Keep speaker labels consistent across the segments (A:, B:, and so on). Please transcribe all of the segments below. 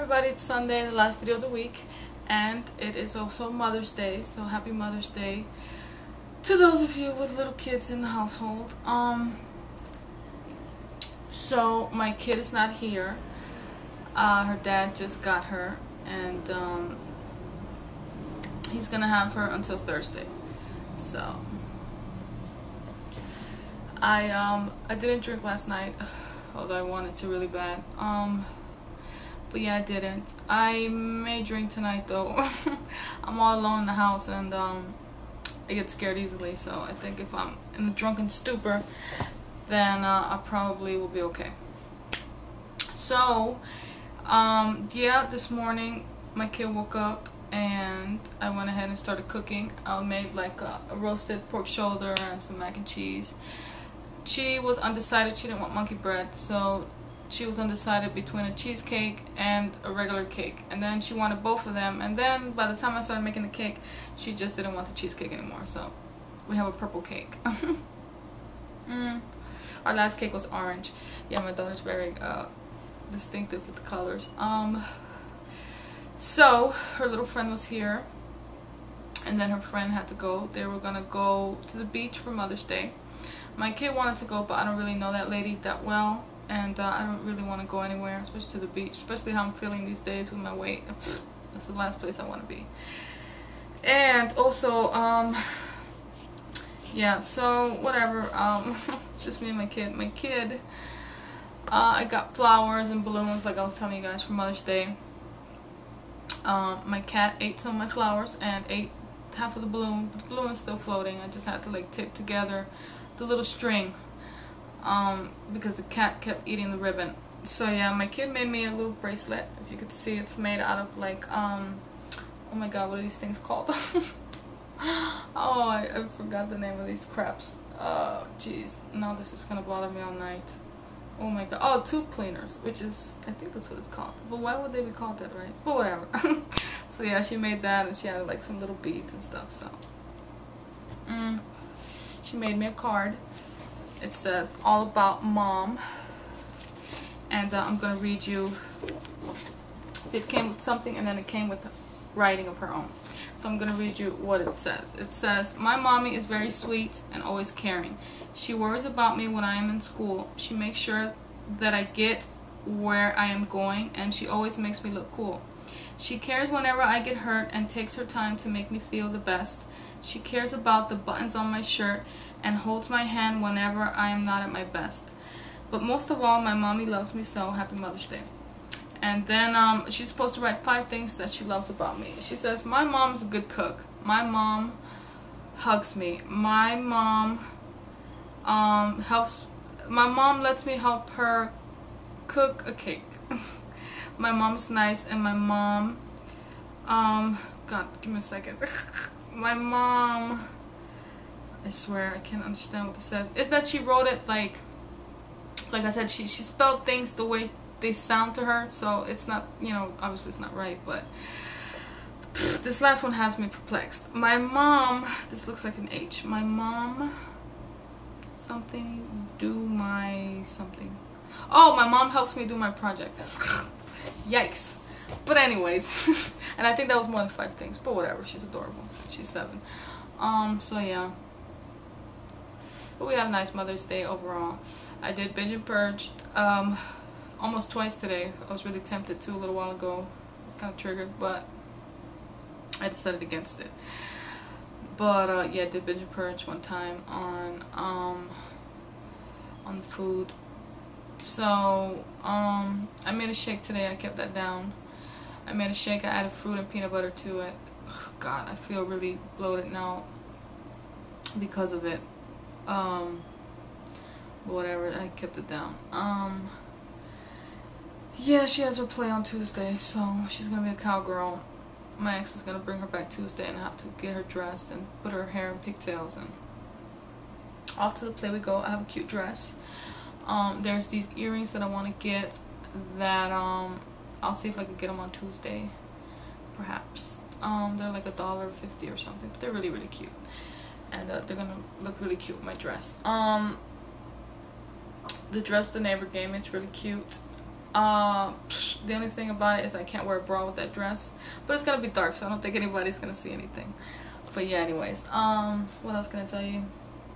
A: everybody, it's Sunday, the last video of the week, and it is also Mother's Day, so happy Mother's Day to those of you with little kids in the household. So my kid is not here. Her dad just got her, and he's gonna have her until Thursday. So I didn't drink last night, although I wanted to really bad. But yeah, I didn't. I may drink tonight though. I'm all alone in the house, and I get scared easily, so I think if I'm in a drunken stupor, then I probably will be okay. So yeah, this morning my kid woke up and I went ahead and started cooking. I made like a roasted pork shoulder and some mac and cheese. She was undecided. She didn't want monkey bread, so she was undecided between a cheesecake and a regular cake, and then she wanted both of them, and then by the time I started making the cake, she just didn't want the cheesecake anymore, so we have a purple cake. Our last cake was orange. Yeah, my daughter's very distinctive with the colors. So her little friend was here, and then her friend had to go. They were gonna go to the beach for Mother's Day. My kid wanted to go, but I don't really know that lady that well, and I don't really want to go anywhere, especially to the beach, especially how I'm feeling these days with my weight. That's the last place I want to be. And also, yeah, so whatever, it's just me and my kid. My kid, I got flowers and balloons, like I was telling you guys, for Mother's Day. My cat ate some of my flowers and ate half of the balloon, but the balloon is still floating. I just had to like tape together the little string, because the cat kept eating the ribbon. So yeah, my kid made me a little bracelet. If you could see, it's made out of like oh my god, what are these things called? Oh, I forgot the name of these craps. Jeez, now this is gonna bother me all night. Oh my god. Oh, tube cleaners, which is, I think that's what it's called, but why would they be called that, right? But whatever. So yeah, she made that, and she had like some little beads and stuff. So she made me a card. It says all about mom, and I'm gonna read you. See, it came with something, and then it came with writing of her own. So I'm gonna read you what it says. It says, my mommy is very sweet and always caring. She worries about me when I am in school. She makes sure that I get where I am going, and she always makes me look cool. She cares whenever I get hurt and takes her time to make me feel the best. She cares about the buttons on my shirt and holds my hand whenever I am not at my best. But most of all, my mommy loves me so. Happy Mother's Day. And then she's supposed to write 5 things that she loves about me. She says, my mom's a good cook. My mom hugs me. My mom my mom lets me help her cook a cake. My mom's nice, and my mom, God, give me a second. My mom, I swear I can't understand what it says. It's that she wrote it like I said, she spelled things the way they sound to her, so it's not, you know, obviously it's not right, but this last one has me perplexed. My mom, this looks like an H. My mom, something, do my something. Oh, my mom helps me do my project. Yikes. But anyways, and I think that was more than 5 things, but whatever, she's adorable. She's 7. So yeah. But we had a nice Mother's Day overall. I did binge and purge almost twice today. I was really tempted to a little while ago. I was kind of triggered, but I decided against it. But yeah, I did binge and purge one time on food. So I made a shake today. I kept that down. I made a shake. I added fruit and peanut butter to it. Ugh, God, I feel really bloated now because of it. Whatever, I kept it down. Yeah, she has her play on Tuesday, so she's gonna be a cowgirl. My ex is gonna bring her back Tuesday, and I have to get her dressed and put her hair in pigtails, and off to the play we go. I have a cute dress. There's these earrings that I want to get that I'll see if I can get them on Tuesday, perhaps. They're like $1.50 or something, but they're really, really cute, and they're gonna look really cute with my dress. The dress the neighbor gave me, it's really cute. The only thing about it is I can't wear a bra with that dress, but it's gonna be dark, so I don't think anybody's gonna see anything. But yeah, anyways, what else can I tell you?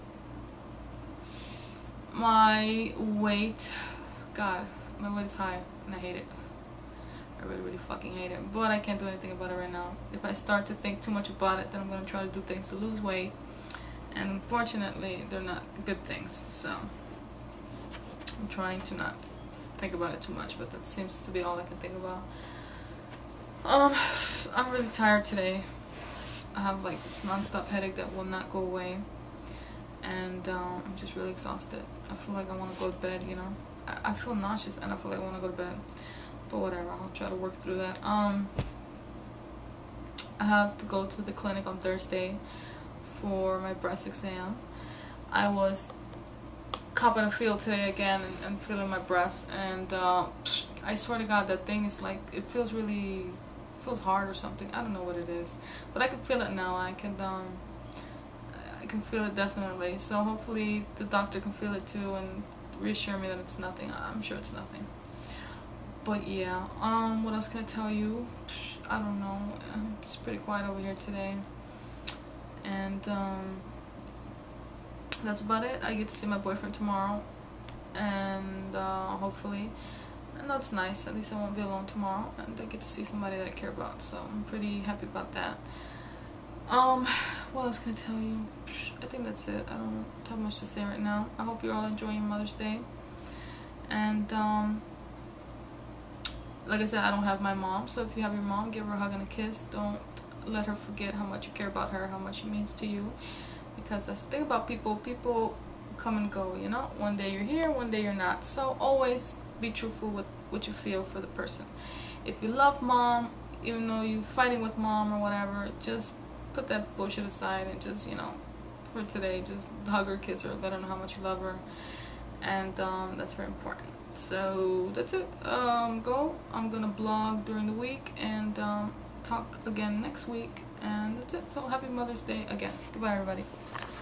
A: My weight, God, my weight is high, and I hate it. I really, really fucking hate it, but I can't do anything about it right now. If I start to think too much about it, then I'm gonna try to do things to lose weight, and unfortunately, they're not good things, so I'm trying to not think about it too much, but that seems to be all I can think about. I'm really tired today. I have like this non-stop headache that will not go away, and I'm just really exhausted. I feel like I want to go to bed, you know. I feel nauseous and I feel like I want to go to bed, but whatever, I'll try to work through that. I have to go to the clinic on Thursday for my breast exam. I was copping a feel today again and feeling my breast, and I swear to God, that thing is like, it feels hard or something. I don't know what it is, but I can feel it now. I can feel it definitely. So hopefully the doctor can feel it too and reassure me that it's nothing. I'm sure it's nothing. But yeah, what else can I tell you? I don't know. It's pretty quiet over here today, and that's about it. I get to see my boyfriend tomorrow, and hopefully, and that's nice. At least I won't be alone tomorrow, and I get to see somebody that I care about. So I'm pretty happy about that. What else can I tell you? I think that's it. I don't have much to say right now. I hope you're all enjoying your Mother's Day, and like I said, I don't have my mom, so if you have your mom, give her a hug and a kiss. Don't let her forget how much you care about her, how much she means to you, because that's the thing about people. People come and go, you know. One day you're here, one day you're not. So always be truthful with what you feel for the person. If you love mom, even though you're fighting with mom or whatever, just put that bullshit aside and just, you know, for today, just hug her, kiss her, let her know how much you love her, and that's very important. So that's it. I'm gonna blog during the week and talk again next week, and that's it. So happy Mother's Day again. Goodbye, everybody.